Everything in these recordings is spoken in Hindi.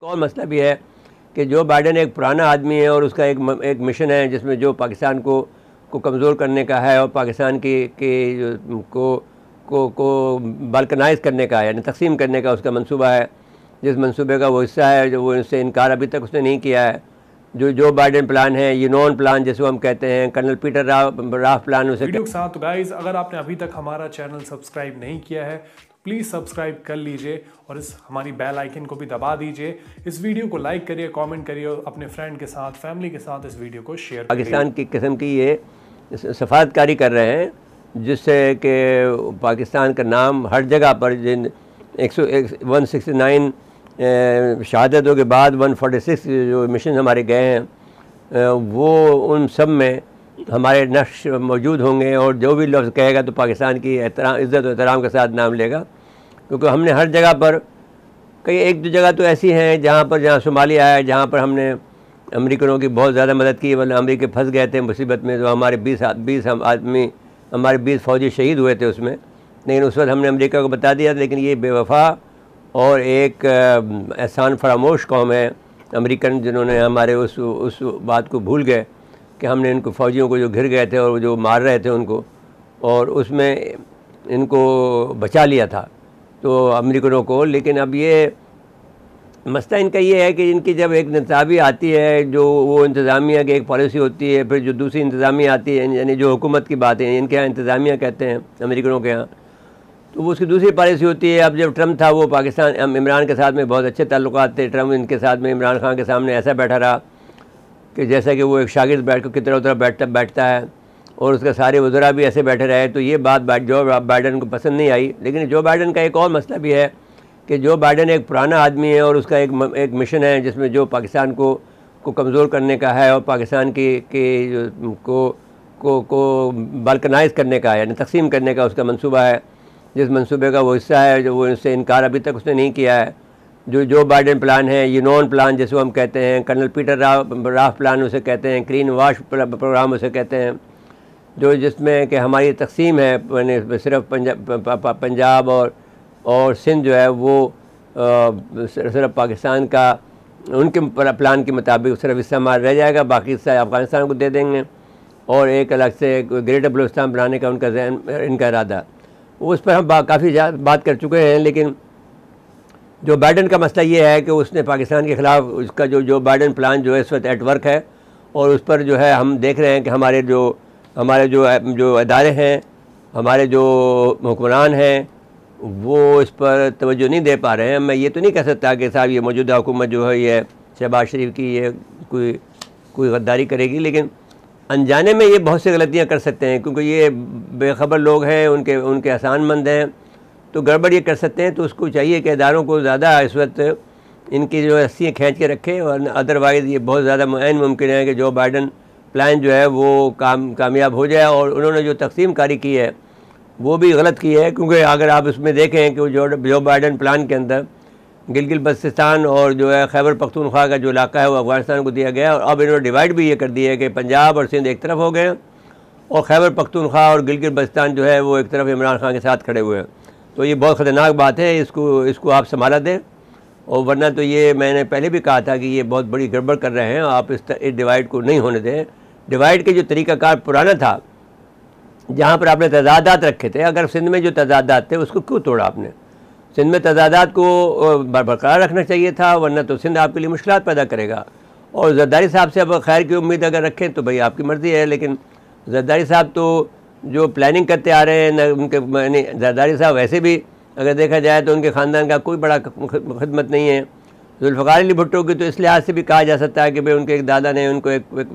और मसला भी है कि जो बाइडन एक पुराना आदमी है और उसका एक मिशन है जिसमें जो पाकिस्तान को कमज़ोर करने का है और पाकिस्तान को बाल्कनाइज करने का है, यानी तकसीम करने का उसका मंसूबा है, जिस मंसूबे का वो हिस्सा है, जो वो इससे इनकार अभी तक उसने नहीं किया है। जो बाइडन प्लान है, यूनॉन प्लान जिसको हम कहते हैं, कर्नल पीटर राफ प्लान उसे वीडियो के साथ। तो गाइज, अगर आपने अभी तक हमारा चैनल सब्सक्राइब नहीं किया है तो प्लीज़ सब्सक्राइब कर लीजिए और इस हमारी बेल आइकन को भी दबा दीजिए। इस वीडियो को लाइक करिए, कमेंट करिए और अपने फ्रेंड के साथ, फैमिली के साथ इस वीडियो को शेयर करिए। पाकिस्तान की किस्म की ये सफारतकारी कर रहे हैं जिससे कि पाकिस्तान का नाम हर जगह पर, जिन 169 शहादतों के बाद 146 जो मिशन हमारे गए हैं वो उन सब में हमारे नक्श मौजूद होंगे और जो भी लफ्ज़ कहेगा तो पाकिस्तान की इज़्ज़त और एहतराम के साथ नाम लेगा, क्योंकि हमने हर जगह पर कई एक दो जगह तो ऐसी हैं जहाँ सोमालिया है, जहाँ पर हमने अमेरिकनों की बहुत ज़्यादा मदद की, वरना अमेरिका फंस गए थे मुसीबत में, तो हमारे 20 आदमी, हमारे 20 फ़ौजी शहीद हुए थे उसमें। लेकिन उस वक्त हमने अमेरिका को बता दिया, लेकिन ये बेवफा और एक एहसान फरामोश कौम है अमेरिकन, जिन्होंने हमारे उस बात को भूल गए कि हमने इनको फ़ौजियों को जो घिर गए थे और जो मार रहे थे उनको, और उसमें इनको बचा लिया था तो अमेरिकनों को। लेकिन अब ये मसला इनका ये है कि इनकी जब एक निताबी आती है, जो वो इंतज़ामिया की एक पॉलिसी होती है, फिर जो दूसरी इंतज़ामिया आती है, यानी जो हुकूमत की बात है, इनके यहाँ इंतज़ामिया कहते हैं अमेरिकनों के यहाँ, तो वो उसकी दूसरी पॉलिसी होती है। अब जब ट्रम्प था वो पाकिस्तान इमरान के साथ में बहुत अच्छे ताल्लुकात थे, ट्रम्प इनके साथ में इमरान खान के सामने ऐसा बैठा रहा कि जैसा कि वो एक शागिर्द बैठ कर कितना उधर बैठता है, और उसके सारे वज़रा भी ऐसे बैठे रहे। तो ये बात जो बाइडन को पसंद नहीं आई। लेकिन जो बाइडन का एक और मसला भी है कि जो बाइडन एक पुराना आदमी है और उसका एक मिशन है जिसमें जो पाकिस्तान को कमज़ोर करने का है और पाकिस्तान को बाल्कनाइज करने का है, यानी तकसीम करने का उसका मंसूबा है, जिस मंसूबे का वो हिस्सा है, जो वो इससे इनकार अभी तक उसने नहीं किया है। जो बाइडन प्लान है, यूनॉन प्लान जिसको हम कहते हैं, कर्नल पीटर राफ प्लान उसे कहते हैं, ग्रीन वाश प्रोग्राम उसे कहते हैं, जो जिसमें कि हमारी तकसीम है, यानी सिर्फ पंजाब और सिंध जो है वो सिर्फ पाकिस्तान का उनके प्लान के मुताबिक सिर्फ हिस्सा हमारा रह जाएगा, बाकी हिस्सा अफ़गानिस्तान को दे देंगे, और एक अलग से ग्रेटर बलूचिस्तान बनाने का इनका इरादा। उस पर हम काफ़ी बात कर चुके हैं। लेकिन जो बाइडन का मसला ये है कि उसने पाकिस्तान के ख़िलाफ़ उसका जो बाइडन प्लान जो है इस वक्त एट वर्क है, और उस पर जो है हम देख रहे हैं कि हमारे जो अदारे हैं, हमारे जो हुक्मरान हैं, वो इस पर तवज्जो नहीं दे पा रहे हैं। मैं ये तो नहीं कह सकता कि साहब ये मौजूदा हुकूमत जो है ये शहबाज शरीफ की ये कोई गद्दारी करेगी, लेकिन अनजाने में ये बहुत सी गलतियाँ कर सकते हैं, क्योंकि ये बेखबर लोग हैं, उनके आसानमंद हैं, तो गड़बड़ ये कर सकते हैं। तो उसको चाहिए कि इदारों को ज़्यादा इस वक्त इनकी जो रस्सियाँ खींच के रखें, और अदरवाइज़ ये बहुत ज़्यादा मुमकिन है कि जो बाइडन प्लान जो है वो कामयाब हो जाए। और उन्होंने जो तकसीम कारी की है वो भी गलत की है, क्योंकि अगर आप उसमें देखें कि जो बाइडन प्लान के अंदर गिलगित बल्तिस्तान और जो है खैबर पख्तूनख्वा का जो इलाका है वो अफ़गानिस्तान को दिया गया, और अब इन्होंने डिवाइड भी ये कर दिया है कि पंजाब और सिंध एक तरफ हो गए और खैबर पख्तूनख्वा और गिलगित बल्तिस्तान जो है वो एक तरफ इमरान खान के साथ खड़े हुए हैं। तो ये बहुत ख़तरनाक बात है, इसको आप संभाला दें, और वरना तो ये मैंने पहले भी कहा था कि ये बहुत बड़ी गड़बड़ कर रहे हैं। आप इस डिवाइड को नहीं होने दें। डिवाइड के जो तरीक़ाकार पुराना था, जहाँ पर आपने तजादात रखे थे, अगर सिंध में जो तजादात थे उसको क्यों तोड़ा आपने? सिंध में तजादात को बरकरार रखना चाहिए था, वरना तो सिंध आपके लिए मुश्किलात पैदा करेगा। और जरदारी साहब से अब खैर की उम्मीद अगर रखें तो भाई आपकी मर्ज़ी है, लेकिन जरदारी साहब तो जो प्लानिंग करते आ रहे हैं, उनके जरदारी साहब वैसे भी अगर देखा जाए तो उनके ख़ानदान का कोई बड़ा खिदमत नहीं है। जुल्फ़िकार अली भुट्टो की तो इस लिहाज से भी कहा जा सकता है कि भाई उनके एक दादा ने उनको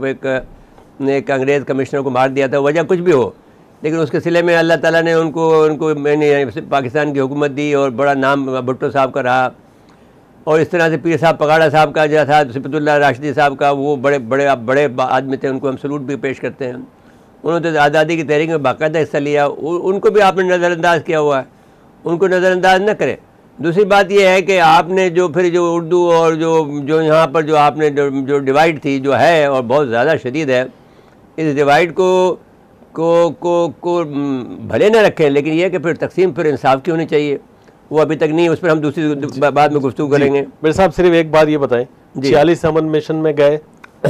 एक अंग्रेज़ कमिश्नर को मार दिया था, वजह कुछ भी हो, लेकिन उसके सिले में अल्लाह ताला ने उनको मैंने पाकिस्तान की हुकूमत दी और बड़ा नाम भुट्टो साहब का रहा। और इस तरह से पीर साहब पगाड़ा साहब का जो था, सिफतुल्लाह राशिदी साहब का, वो बड़े आदमी थे, उनको हम सलूट भी पेश करते हैं। उन्होंने तो आज़ादी की तहरीक में बाकायदा हिस्सा लिया, उनको भी आपने नज़रअंदाज किया हुआ है, उनको नज़रअंदाज न करें। दूसरी बात यह है कि आपने जो उर्दू और जो यहाँ पर जो आपने जो डिवाइड थी जो है और बहुत ज़्यादा शदीद है, इस डिवाइड को भले न रखें, लेकिन यह कि फिर तकसीम फिर इंसाफ की होनी चाहिए। वो अभी तक नहीं, उस पर हम दूसरी बाद में गुफ्तगू करेंगे। मेरे साहब सिर्फ एक बात ये बताएं, 46 अमन मिशन में गए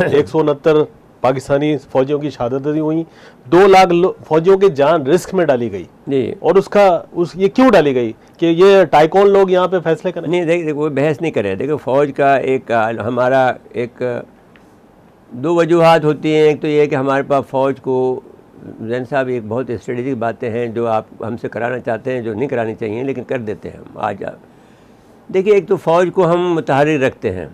169 पाकिस्तानी फौजियों की शहादतें हुई, 2 लाख फौजियों की जान रिस्क में डाली गई जी। और ये क्यों डाली गई कि ये टाइकॉन लोग यहाँ पे फैसले करें? नहीं देखिए, वो बहस नहीं करे। देखो फौज का एक हमारा एक 2 वजूहात होती हैं। एक तो ये है कि हमारे पास फ़ौज को जैन साहब एक बहुत स्ट्रेटेजिक बातें हैं जो आप हमसे कराना चाहते हैं, जो नहीं करानी चाहिए लेकिन कर देते हैं हम। आज आप देखिए, एक तो फ़ौज को हम मुतहर्रिर रखते हैं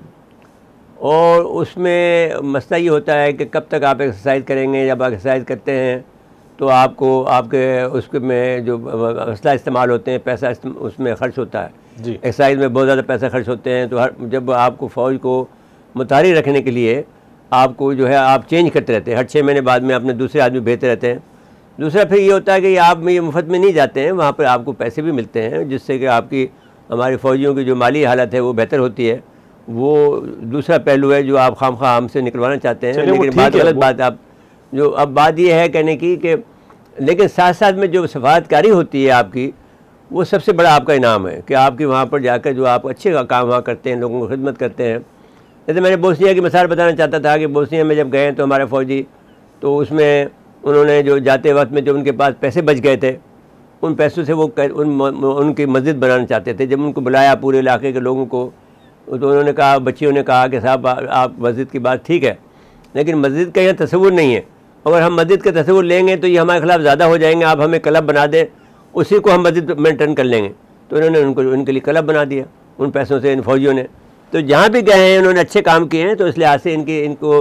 और उसमें मसला ये होता है कि कब तक आप एक्सरसाइज करेंगे। जब आप एक्सरसाइज करते हैं तो आपको आपके उसके में जो मसला इस्तेमाल होते हैं, पैसा उसमें ख़र्च होता है जी। एक्सरसाइज में बहुत ज़्यादा पैसा खर्च होते हैं। तो जब आपको फ़ौज को मुतहर्रिर रखने के लिए आपको जो है आप चेंज करते रहते हैं, हर 6 महीने बाद में अपने दूसरे आदमी भेजते रहते हैं। दूसरा फिर ये होता है कि आप ये मुफ्त में नहीं जाते हैं, वहाँ पर आपको पैसे भी मिलते हैं, जिससे कि आपकी हमारी फ़ौजियों की जो माली हालत है वो बेहतर होती है। वो दूसरा पहलू है जो आप खामखा हमसे निकलवाना चाहते हैं। लेकिन बात गलत बात आप जो अब बात ये है कहने की कि लेकिन साथ साथ में जो सफारतकारी होती है आपकी, वो सबसे बड़ा आपका इनाम है कि आपकी वहाँ पर जाकर जो आप अच्छे काम वहाँ करते हैं, लोगों को खिदमत करते हैं। जैसे मैंने बोस्निया की मिसाल बताना चाहता था कि बोस्निया में जब गए तो हमारे फ़ौजी, तो उसमें उन्होंने जो जाते वक्त में जो उनके पास पैसे बच गए थे, उन पैसों से वो उनकी मस्जिद बनाना चाहते थे। जब उनको बुलाया पूरे इलाके के लोगों को, तो उन्होंने कहा, बच्चियों ने कहा कि साहब आप मस्जिद की बात ठीक है, लेकिन मस्जिद का यहाँ तस्वुर नहीं है। अगर हम मस्जिद का तस्वुर लेंगे तो ये हमारे खिलाफ ज़्यादा हो जाएंगे, आप हमें क्लब बना दें, उसी को हम मस्जिद में टर्न कर लेंगे। तो उन्होंने उनके लिए क्लब बना दिया उन पैसों से, इन फौजियों ने। तो जहाँ भी गए हैं उन्होंने अच्छे काम किए हैं। तो इस लिहाज से इनको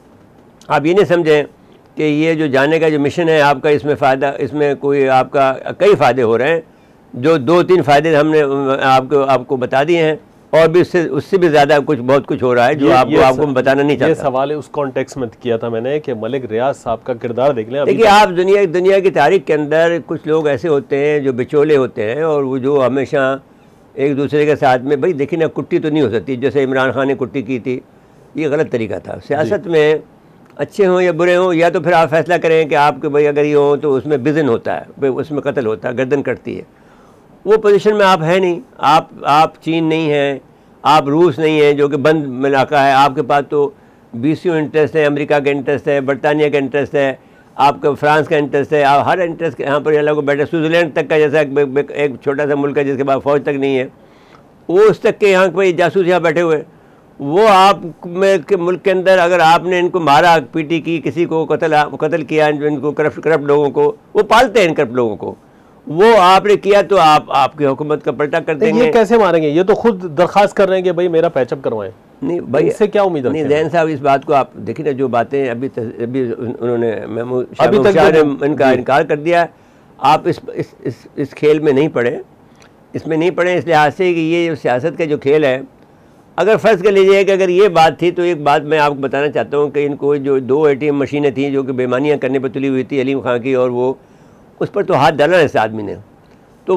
आप ये नहीं समझें कि ये जो जाने का जो मिशन है आपका, इसमें फ़ायदा, इसमें कोई आपका कई फ़ायदे हो रहे हैं। जो 2-3 फ़ायदे हमने आपको बता दिए हैं, और भी उससे भी ज़्यादा बहुत कुछ हो रहा है जो आपको बताना नहीं चाहता। ये सवाल है उस कॉन्टेक्स्ट में किया था मैंने कि मलिक रियाज साहब का किरदार देख लें। देखिए, आप दुनिया की तारीख के अंदर कुछ लोग ऐसे होते हैं जो बिचौले होते हैं, और वो जो हमेशा एक दूसरे के साथ में, भाई देखिए ना, कुट्टी तो नहीं हो सकती। जैसे इमरान खान ने कुट्टी की थी, ये गलत तरीका था। सियासत में अच्छे हों या बुरे हों, या तो फिर आप फैसला करें कि आपके भाई अगर ये हो तो उसमें बिज़न होता है, उसमें कत्ल होता है, गर्दन कटती है। वो पोजीशन में आप है नहीं। आप चीन नहीं हैं, आप रूस नहीं हैं जो कि बंद इलाका है। आपके पास तो 20 इंटरेस्ट है, अमेरिका का इंटरेस्ट है, बरतानिया का इंटरेस्ट है, आपका फ्रांस का इंटरेस्ट है। आप हर इंटरेस्ट यहाँ पर अलग बैठे। स्विट्ज़रलैंड तक का जैसा एक छोटा सा मुल्क है जिसके पास फ़ौज तक नहीं है, वो उस तक के यहाँ पर जासूस यहाँ बैठे हुए। वो आप में के मुल्क के अंदर अगर आपने इनको मारा, पीटी की, किसी को कत्ल किया, इनको करप्ट लोगों को, वो पालते हैं इन करप्ट लोगों को, वो आपने किया तो आपकी हुकूमत का पलटा कर देंगे। ये कैसे मारेंगे? ये तो खुद दरखास्त कर रहे हैं कि भाई मेरा पैचअप करवाएं। नहीं भाई, इससे क्या उम्मीद है? नहीं जैन साहब, इस बात को आप देखिए ना, जो बातें अभी उन्होंने अभी तक इनका इनकार कर दिया। आप इस खेल में नहीं पड़े, इसमें नहीं पड़े इस लिहाज से कि ये जो सियासत का जो खेल है, अगर फ़र्ज़ कर लीजिए कि अगर ये बात थी, तो एक बात मैं आपको बताना चाहता हूँ कि इनको जो 2 ATM मशीनें थी जो कि बेईमानियाँ करने पर तुली हुई थी अलीम खां की, और वो उस पर तो हाथ डाला इस आदमी ने। तो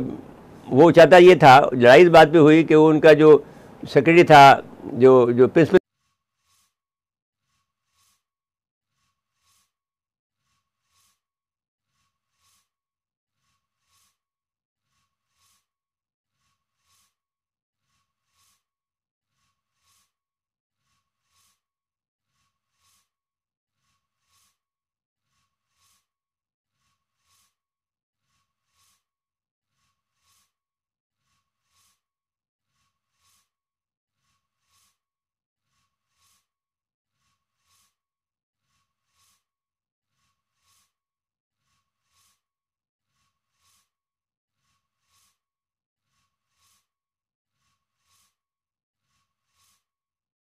वो चाहता ये था, लड़ाई इस बात पे हुई कि वो उनका जो सेक्रेटरी था, जो प्रिंसिपल